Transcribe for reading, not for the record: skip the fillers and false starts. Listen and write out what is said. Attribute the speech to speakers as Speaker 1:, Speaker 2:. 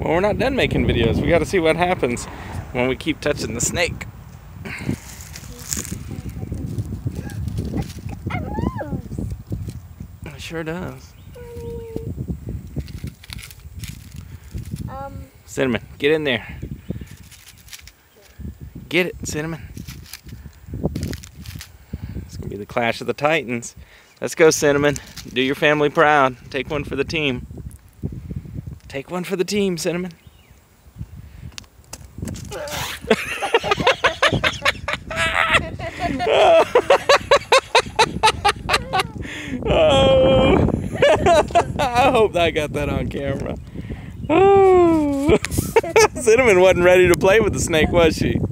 Speaker 1: Well, we're not done making videos. We got to see what happens when we keep touching the snake. It sure does. Cinnamon, get in there. Get it, Cinnamon. It's going to be the clash of the titans. Let's go, Cinnamon. Do your family proud. Take one for the team. Take one for the team, Cinnamon. Oh. I hope I got that on camera. Oh. Cinnamon wasn't ready to play with the snake, was she?